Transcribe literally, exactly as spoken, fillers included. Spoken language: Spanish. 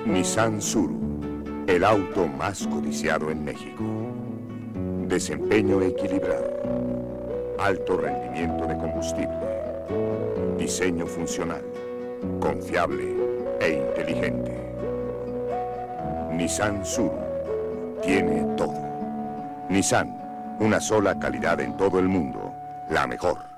Nissan Suru, el auto más codiciado en México. Desempeño equilibrado, alto rendimiento de combustible, diseño funcional, confiable e inteligente. Nissan Suru tiene todo. Nissan, una sola calidad en todo el mundo, la mejor.